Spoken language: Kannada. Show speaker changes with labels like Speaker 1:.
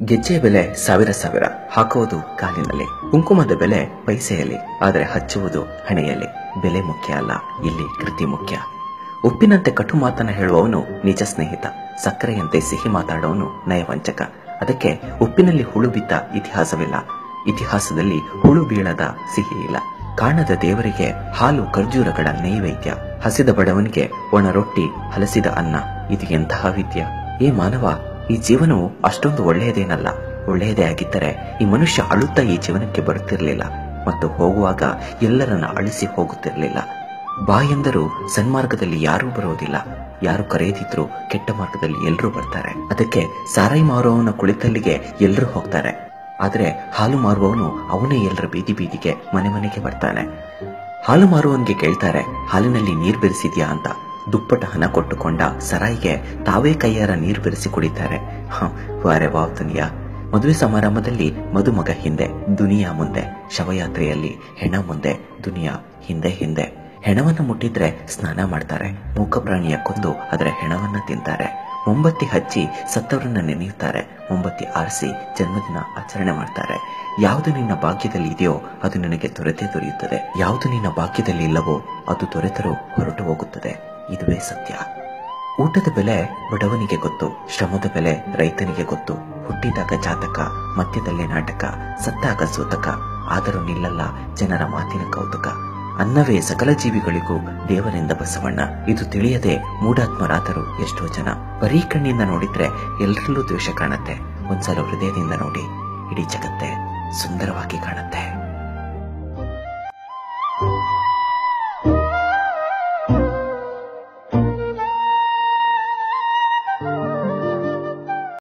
Speaker 1: ಗೆಜ್ಜೆಯ ಬೆಲೆ ಸಾವಿರ ಸಾವಿರ, ಹಾಕುವುದು ಕಾಲಿನಲ್ಲಿ. ಕುಂಕುಮದ ಬೆಲೆ ಪೈಸೆಯಲ್ಲಿ, ಆದರೆ ಹಚ್ಚುವುದು ಹಣೆಯಲ್ಲಿ. ಬೆಲೆ ಮುಖ್ಯ ಅಲ್ಲ, ಇಲ್ಲಿ ಕೃತಿ ಮುಖ್ಯ. ಉಪ್ಪಿನಂತೆ ಕಟು ಮಾತನ್ನ ಹೇಳುವವನು ನಿಜ ಸ್ನೇಹಿತ, ಸಕ್ಕರೆಯಂತೆ ಸಿಹಿ ಮಾತಾಡುವವನು ನಯವಂಚಕ. ಅದಕ್ಕೆ ಉಪ್ಪಿನಲ್ಲಿ ಹುಳು ಬಿದ್ದ ಇತಿಹಾಸವಿಲ್ಲ, ಇತಿಹಾಸದಲ್ಲಿ ಹುಳು ಬೀಳದ ಸಿಹಿ ಇಲ್ಲ. ಕಾಣದ ದೇವರಿಗೆ ಹಾಲು ಖರ್ಜೂರಗಳ ನೈವೇದ್ಯ, ಹಸಿದ ಬಡವನಿಗೆ ಒಣ ರೊಟ್ಟಿ ಹಲಸಿದ ಅನ್ನ. ಇದು ಎಂತಹ ವಿದ್ಯ! ಏ ಮಾನವ, ಈ ಜೀವನವು ಅಷ್ಟೊಂದು ಒಳ್ಳೆಯದೇನಲ್ಲ. ಒಳ್ಳೆಯದೇ ಆಗಿದ್ದರೆ ಈ ಮನುಷ್ಯ ಅಳುತ್ತಾ ಈ ಜೀವನಕ್ಕೆ ಬರುತ್ತಿರಲಿಲ್ಲ ಮತ್ತು ಹೋಗುವಾಗ ಎಲ್ಲರನ್ನ ಅಳಿಸಿ ಹೋಗುತ್ತಿರಲಿಲ್ಲ. ಬಾ ಎಂದರೂ ಸನ್ಮಾರ್ಗದಲ್ಲಿ ಯಾರೂ ಬರುವುದಿಲ್ಲ, ಯಾರು ಕರೆಯದಿದ್ರು ಕೆಟ್ಟ ಮಾರ್ಗದಲ್ಲಿ ಎಲ್ಲರೂ ಬರ್ತಾರೆ. ಅದಕ್ಕೆ ಸಾರಾಯಿ ಮಾರುವವನ ಕುಳಿತಲ್ಲಿಗೆ ಎಲ್ಲರೂ ಹೋಗ್ತಾರೆ, ಆದ್ರೆ ಹಾಲು ಮಾರುವವನು ಅವನೇ ಎಲ್ಲರ ಬೀದಿ ಬೀದಿಗೆ ಮನೆ ಮನೆಗೆ ಬರ್ತಾನೆ. ಹಾಲು ಮಾರುವವನಿಗೆ ಕೇಳ್ತಾರೆ, ಹಾಲಿನಲ್ಲಿ ನೀರು ಬೆರೆಸಿದ್ಯಾ ಅಂತ. ದುಪ್ಪಟ ಹಣ ಕೊಟ್ಟುಕೊಂಡ ಸರಾಯಿಗೆ ತಾವೇ ಕೈಯಾರ ನೀರು ಬೆರೆಸಿ ಕುಡಿತಾರೆ. ವಾರೆ ವಾವ್ ದುನಿಯಾ. ಮದುವೆ ಸಮಾರಂಭದಲ್ಲಿ ಮದುಮಗ ಹಿಂದೆ, ದುನಿಯಾ ಮುಂದೆ. ಶವಯಾತ್ರೆಯಲ್ಲಿ ಹೆಣ ಮುಂದೆ, ದುನಿಯಾ ಹಿಂದೆ ಹಿಂದೆ. ಹೆಣವನ್ನ ಮುಟ್ಟಿದ್ರೆ ಸ್ನಾನ ಮಾಡ್ತಾರೆ, ಮೂಕ ಪ್ರಾಣಿಯ ಕೊಂದು ಅದರ ಹೆಣವನ್ನ ತಿಂತಾರೆ. ಮೊಂಬತ್ತಿ ಹಚ್ಚಿ ಸತ್ತವರನ್ನ ನೆನೆಯುತ್ತಾರೆ, ಮೊಂಬತ್ತಿ ಆರಿಸಿ ಜನ್ಮದಿನ ಆಚರಣೆ ಮಾಡ್ತಾರೆ. ಯಾವುದು ನಿನ್ನ ಭಾಗ್ಯದಲ್ಲಿ ಇದೆಯೋ ಅದು ನಿನಗೆ ದೊರೆತೇ ದೊರೆಯುತ್ತದೆ, ಯಾವುದು ನಿನ್ನ ಭಾಗ್ಯದಲ್ಲಿ ಇಲ್ಲವೋ ಅದು ದೊರೆತರೂ ಹೊರಟು ಹೋಗುತ್ತದೆ. ಇದುವೇ ಸತ್ಯ. ಊಟದ ಬೆಲೆ ಬಡವನಿಗೆ ಗೊತ್ತು, ಶ್ರಮದ ಬೆಲೆ ರೈತನಿಗೆ ಗೊತ್ತು. ಹುಟ್ಟಿದಾಗ ಜಾತಕ, ಮಧ್ಯದಲ್ಲೇ ನಾಟಕ, ಸತ್ತಾಗ ಸೂತಕ. ಆದರೂ ನಿಲ್ಲಲ್ಲ ಜನರ ಮಾತಿನ ಕೌತುಕ. ಅನ್ನವೇ ಸಕಲ ಜೀವಿಗಳಿಗೂ ದೇವರಿಂದ ಬಸವಣ್ಣ. ಇದು ತಿಳಿಯದೆ ಮೂಢಾತ್ಮರಾದರು ಎಷ್ಟೋ ಜನ. ಬರೀ ಕಣ್ಣಿಂದ ನೋಡಿದ್ರೆ ಎಲ್ಲರಲ್ಲೂ ದ್ವೇಷ ಕಾಣುತ್ತೆ, ಒಂದ್ಸಲ ಹೃದಯದಿಂದ ನೋಡಿ ಇಡೀ ಜಗತ್ತೇ ಸುಂದರವಾಗಿ ಕಾಣುತ್ತೆ.